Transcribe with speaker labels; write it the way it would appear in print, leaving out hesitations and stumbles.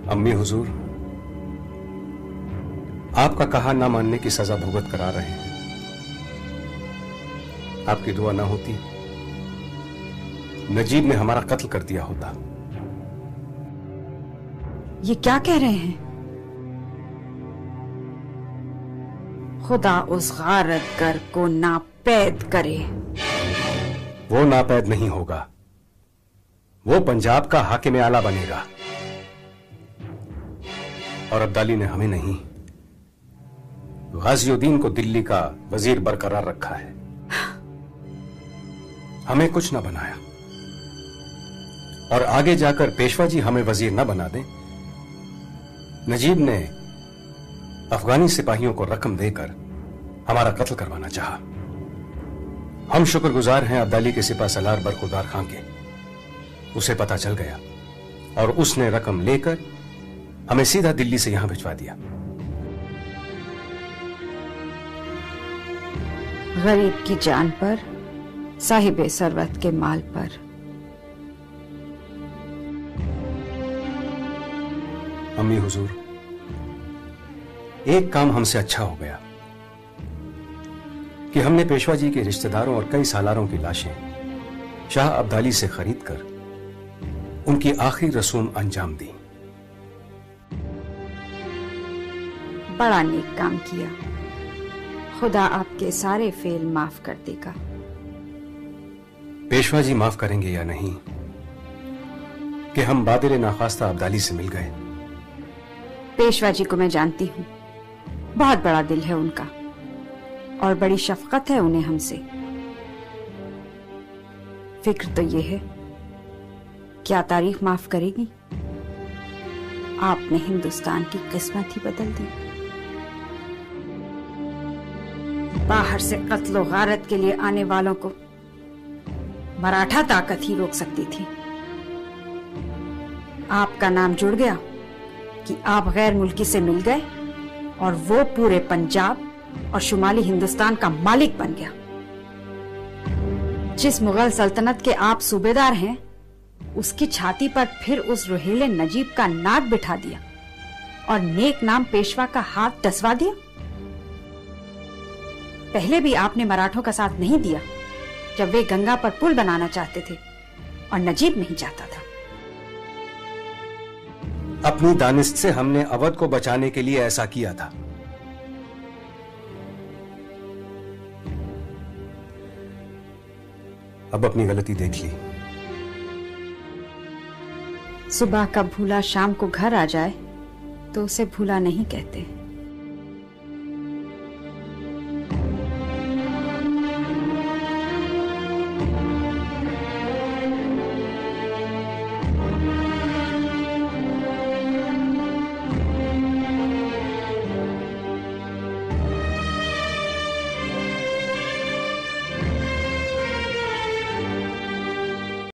Speaker 1: अम्मी हुजूर, आपका कहा ना मानने की सजा भुगत करा रहे हैं। आपकी दुआ ना होती, नजीब ने हमारा कत्ल कर दिया होता।
Speaker 2: ये क्या कह रहे हैं? खुदा उस गारतगर को नापैद करे।
Speaker 1: वो नापैद नहीं होगा, वो पंजाब का हाकिम आला बनेगा। और अब्दाली ने हमें नहीं, गाजिउद्दीन को दिल्ली का वजीर बरकरार रखा है। हमें कुछ ना बनाया, और आगे जाकर पेशवा जी हमें वजीर ना बना दें। नजीब ने अफगानी सिपाहियों को रकम देकर हमारा कत्ल करवाना चाहा। हम शुक्रगुजार हैं अब्दाली के सिपा सलार बरखुरदार खां के। उसे पता चल गया और उसने रकम लेकर हमें सीधा दिल्ली से यहां भिजवा दिया।
Speaker 2: गरीब की जान पर, साहिबे सरवत के माल पर।
Speaker 1: अम्मी हुजूर, एक काम हमसे अच्छा हो गया कि हमने पेशवा जी के रिश्तेदारों और कई सालारों की लाशें शाह अब्दाली से खरीदकर उनकी आखिरी रसूम अंजाम दी।
Speaker 2: बड़ा नेक काम किया। खुदा आपके सारे फेल माफ कर देगा।
Speaker 1: पेशवा जी माफ करेंगे या नहीं कि हम बादिल नाखास्ता अब्दाली से मिल गए?
Speaker 2: पेशवा जी को मैं जानती हूँ, बहुत बड़ा दिल है उनका और बड़ी शफकत है उन्हें हमसे। फिक्र तो ये है, क्या तारीख माफ करेगी? आपने हिंदुस्तान की किस्मत ही बदल दी। बाहर से कत्लो गारत के लिए आने वालों को मराठा ताकत ही रोक सकती थी। आपका नाम जुड़ गया कि आप गैर मुल्की से मिल गए और वो पूरे पंजाब और शुमाली हिंदुस्तान का मालिक बन गया। जिस मुगल सल्तनत के आप सूबेदार हैं, उसकी छाती पर फिर उस रोहेले नजीब का नाक बिठा दिया और नेक नाम पेशवा का हाथ डसवा दिया। पहले भी आपने मराठों का साथ नहीं दिया जब वे गंगा पर पुल बनाना चाहते थे और नजीब नहीं चाहता था।
Speaker 1: अपनी दानिश से हमने अवध को बचाने के लिए ऐसा किया था। अब अपनी गलती देख ली।
Speaker 2: सुबह का भूला शाम को घर आ जाए तो उसे भूला नहीं कहते।